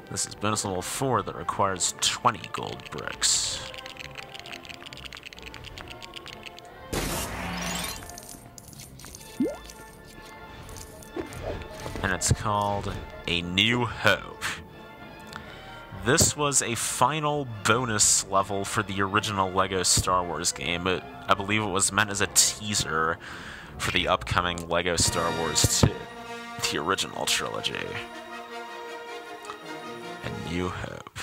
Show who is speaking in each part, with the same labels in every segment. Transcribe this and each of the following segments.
Speaker 1: This is bonus level 4 that requires 20 gold bricks. And it's called A New Hope. This was a final bonus level for the original LEGO Star Wars game. I believe it was meant as a teaser for the upcoming LEGO Star Wars 2, the original trilogy. A New Hope.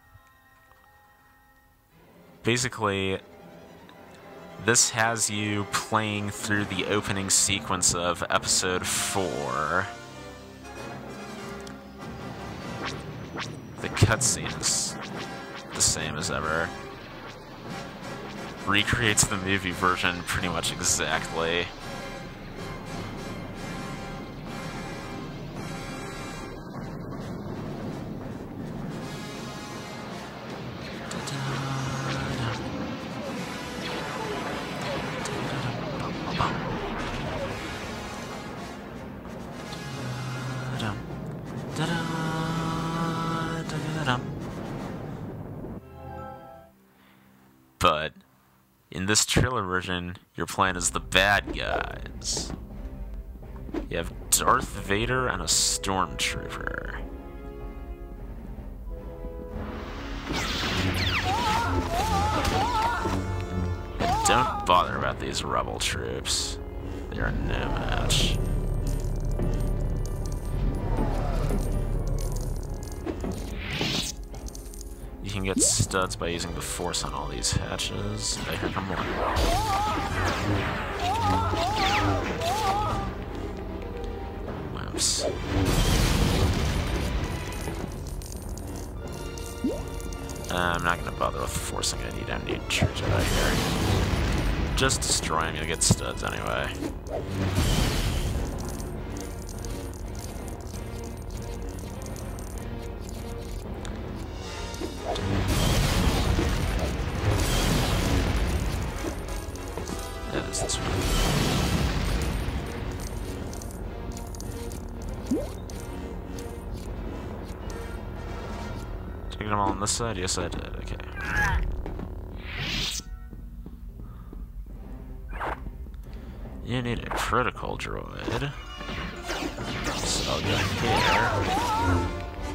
Speaker 1: Basically, this has you playing through the opening sequence of Episode 4. The cutscene is the same as ever. Recreates the movie version pretty much exactly. But in this trailer version, you're playing as the bad guys. You have Darth Vader and a Stormtrooper. And don't bother about these rebel troops. They are no match. You can get studs by using the Force on all these hatches. Oh, here come one. Wimps. I'm not gonna bother with forcing it. You don't need Church out here. Just destroy him, you'll get studs anyway. That is this one. Taking them all on this side? Yes, I did. Okay. You need a critical droid. So I'll go here.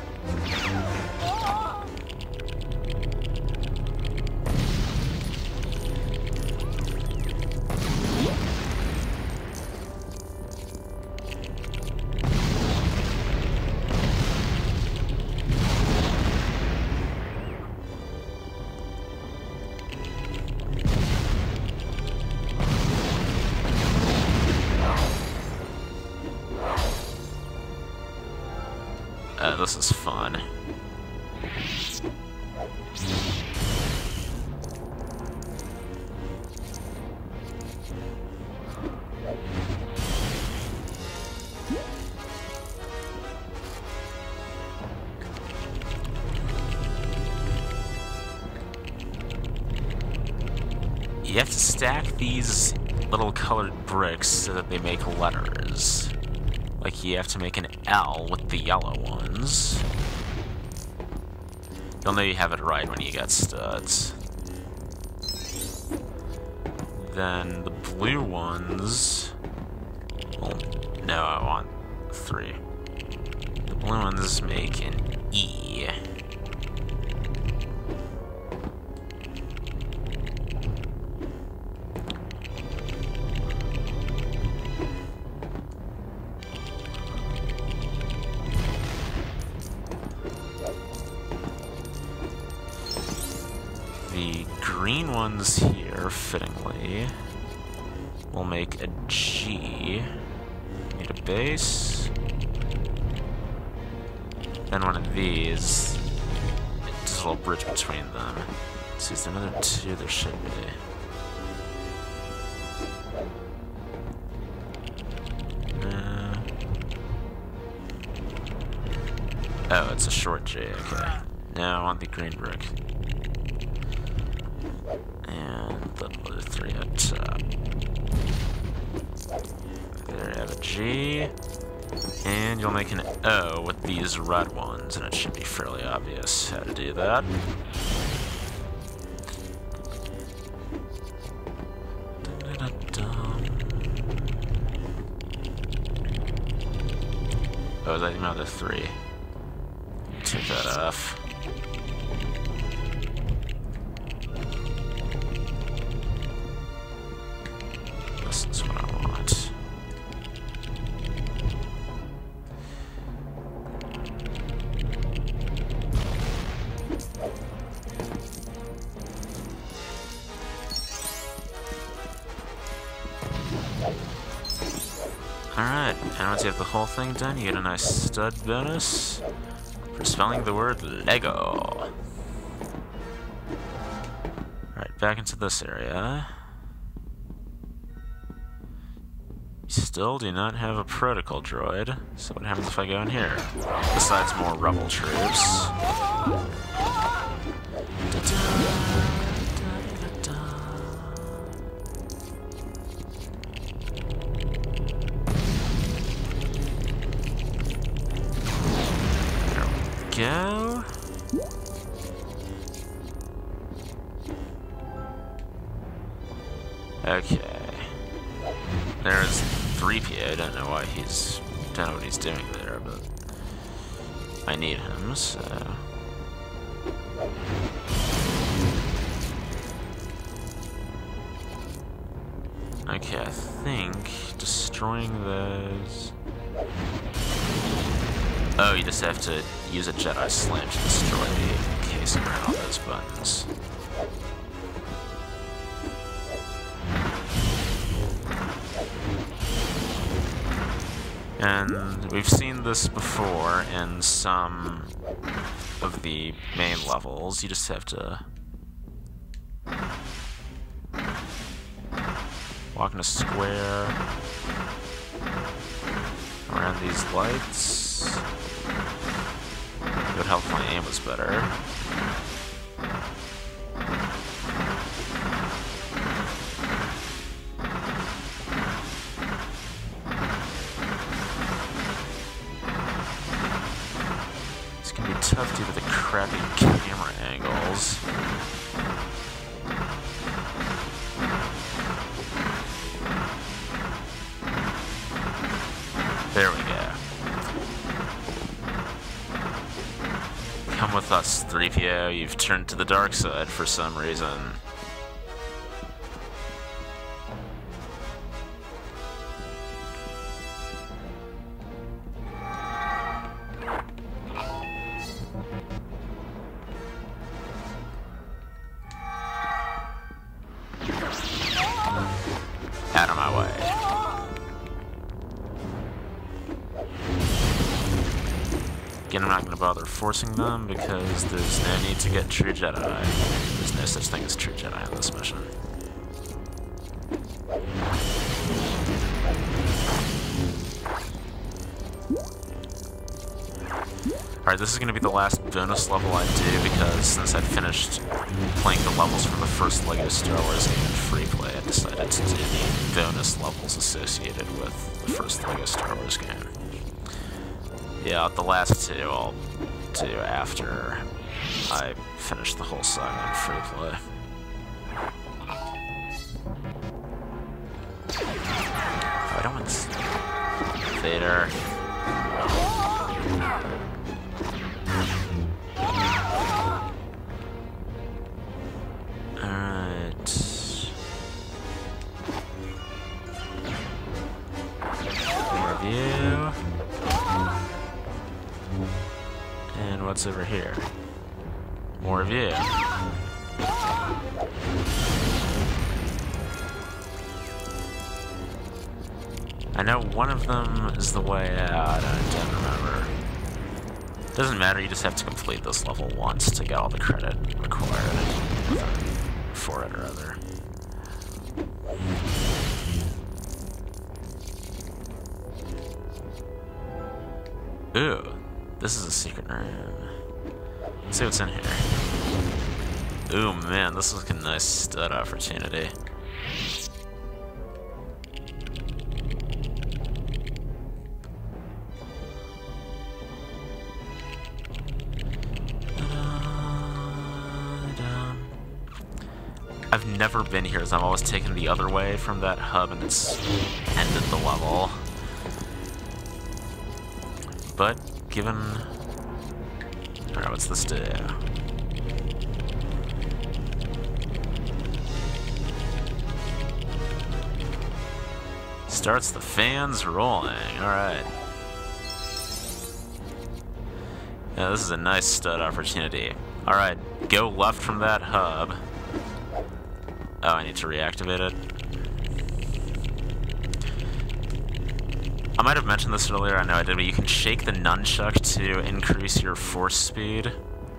Speaker 1: This is fun. You have to stack these little colored bricks so that they make letters. Like, you have to make an L with the yellow ones. You'll know you have it right when you get studs. Then the blue ones... Well, no, I want 3. The blue ones make an E. The green ones here, fittingly, will make a G. Need a base. Then one of these. Just a little bridge between them. See, is there another 2? There should be. Oh, it's a short J, okay. Now I want the green brick. And the other 3 at top. There I have a G. And you'll make an O with these red ones, and it should be fairly obvious how to do that. Oh, is that another 3? Take that off. This is what I want. Alright, and once you have the whole thing done, you get a nice stud bonus for spelling the word Lego. Alright, back into this area. You still do not have a protocol droid, so what happens if I go in here? Besides more rebel troops. Go. Okay. There's 3PO. I don't know why don't know what he's doing there, but I need him, so. Okay, I think destroying those. Oh, you just have to use a Jedi Slam to destroy the casing around all those buttons. And we've seen this before in some of the main levels. You just have to walk in a square around these lights. It would help if my aim was better. It's gonna be tough due to the crappy camera angles. There we go. Come with us, 3PO. You've turned to the dark side for some reason. Out of my way. Again, I'm not going to bother forcing them because there's no need to get True Jedi. There's no such thing as True Jedi on this mission. Alright, this is going to be the last bonus level I do because since I finished playing the levels from the first LEGO Star Wars game in free play, I decided to do the bonus levels associated with the first LEGO Star Wars game. Yeah, the last two I'll do after I finish the whole saga in free play. Oh, I don't want this. Vader. Alright. Review. And what's over here? More of you. I know one of them is the way out, I don't remember. Doesn't matter, you just have to complete this level once to get all the credit required for it or other. Ooh, this is a secret room. Let's see what's in here. Ooh, man, this looks like a nice stud opportunity. I've never been here, as I've always taken the other way from that hub, and it's ended the level. But, given... Alright, what's this do? Starts the fans rolling, alright. Yeah, this is a nice stud opportunity. Alright, go left from that hub. Oh, I need to reactivate it. I might have mentioned this earlier, I know I did, but you can shake the nunchuck to increase your force speed.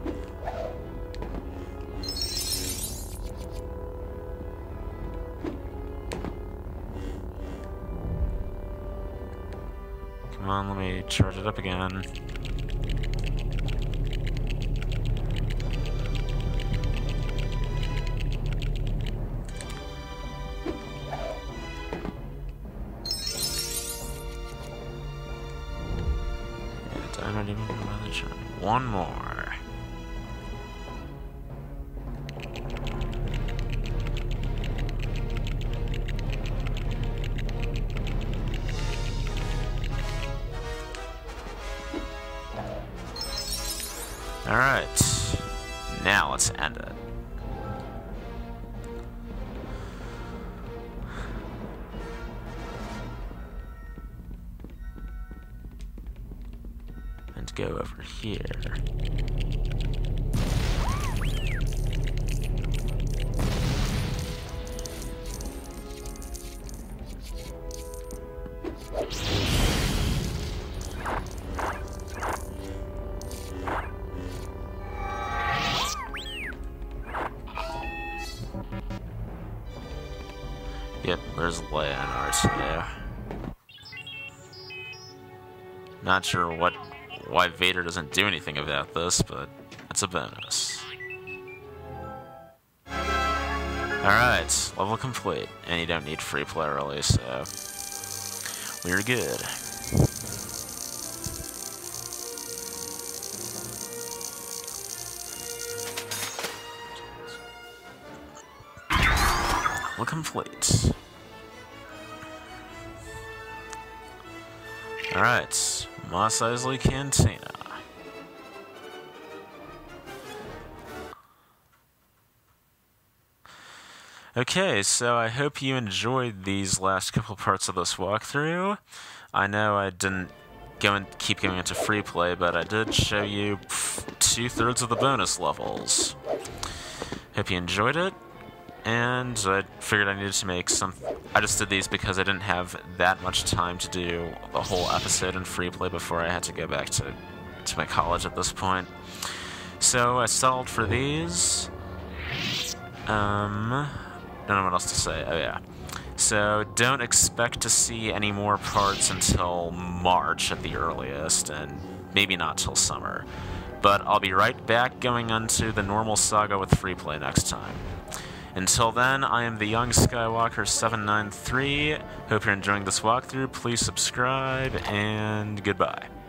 Speaker 1: Come on, let me charge it up again. One more. All right. Now let's end it. And go over here. Yep, there's Leia and R2. Not sure why Vader doesn't do anything about this, but it's a bonus. Alright, level complete. And you don't need free play really, so we're good. Level complete. Alright, Mos Eisley Cantina. Okay, so I hope you enjoyed these last couple parts of this walkthrough. I know I didn't keep going into free play, but I did show you 2/3 of the bonus levels. Hope you enjoyed it, and I figured I needed to make some... I just did these because I didn't have that much time to do the whole episode in free play before I had to go back to my college at this point. So I settled for these. Don't know what else to say. Oh yeah. So don't expect to see any more parts until March at the earliest, and maybe not till summer. But I'll be right back going onto the normal Saga with free play next time. Until then, I am the Young Skywalker 793. Hope you're enjoying this walkthrough. Please subscribe, and goodbye.